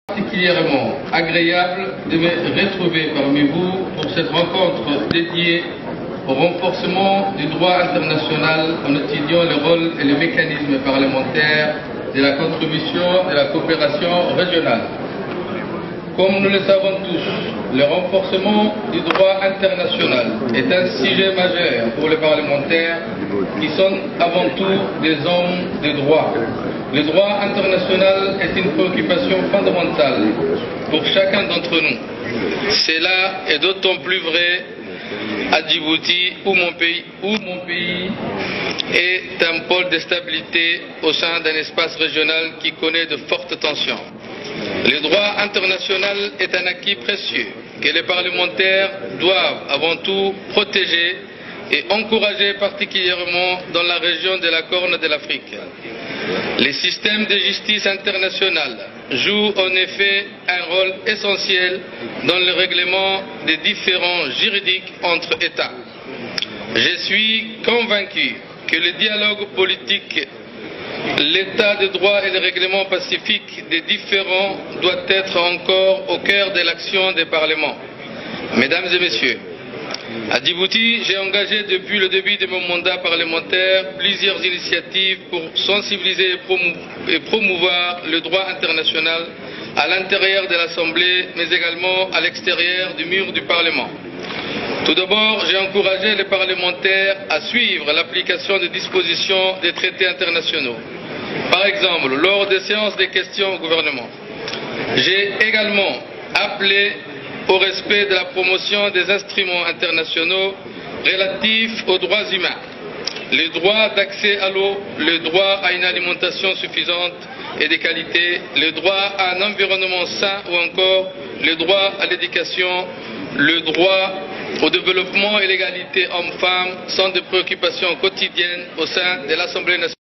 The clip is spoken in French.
Particulièrement agréable de me retrouver parmi vous pour cette rencontre dédiée au renforcement du droit international en étudiant le rôle et les mécanismes parlementaires de la contribution de la coopération régionale. Comme nous le savons tous, le renforcement du droit international est un sujet majeur pour les parlementaires qui sont avant tout des hommes de droit. Le droit international est une préoccupation fondamentale pour chacun d'entre nous. Cela est d'autant plus vrai à Djibouti où mon pays est un pôle de stabilité au sein d'un espace régional qui connaît de fortes tensions. Le droit international est un acquis précieux que les parlementaires doivent avant tout protéger et encourager particulièrement dans la région de la Corne de l'Afrique. Les systèmes de justice internationale jouent en effet un rôle essentiel dans le règlement des différends juridiques entre États. Je suis convaincu que le dialogue politique, l'état de droit et le règlement pacifique des différends doit être encore au cœur de l'action des parlements. Mesdames et messieurs, à Djibouti, j'ai engagé depuis le début de mon mandat parlementaire plusieurs initiatives pour sensibiliser et promouvoir le droit international à l'intérieur de l'Assemblée, mais également à l'extérieur du mur du Parlement. Tout d'abord, j'ai encouragé les parlementaires à suivre l'application des dispositions des traités internationaux. Par exemple, lors des séances de questions au gouvernement, j'ai également appelé au respect de la promotion des instruments internationaux relatifs aux droits humains, le droit d'accès à l'eau, le droit à une alimentation suffisante et de qualité, le droit à un environnement sain ou encore le droit à l'éducation, le droit au développement et l'égalité hommes-femmes sont des préoccupations quotidiennes au sein de l'Assemblée nationale.